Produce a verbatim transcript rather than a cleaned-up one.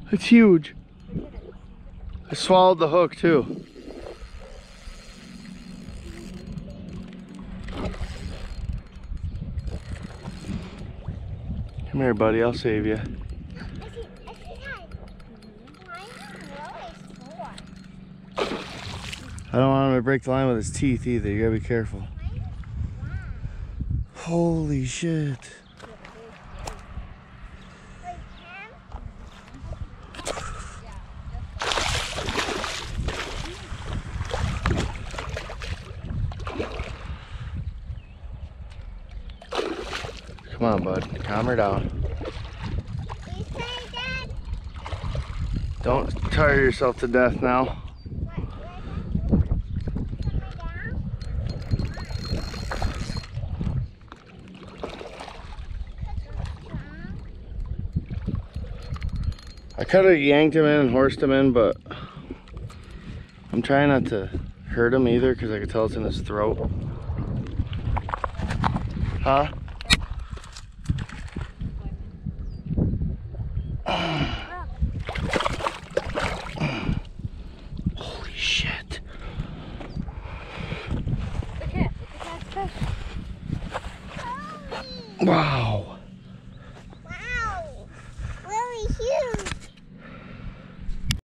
It's huge. I swallowed the hook too. Come here, buddy, I'll save you. I don't want him to break the line with his teeth either. You gotta be careful. Holy shit. Come on, bud. Calm her down. Don't tire yourself to death now. I could have yanked him in and horsed him in, but I'm trying not to hurt him either because I can tell it's in his throat. Huh? Holy shit. Look at, look at that fish. Wow.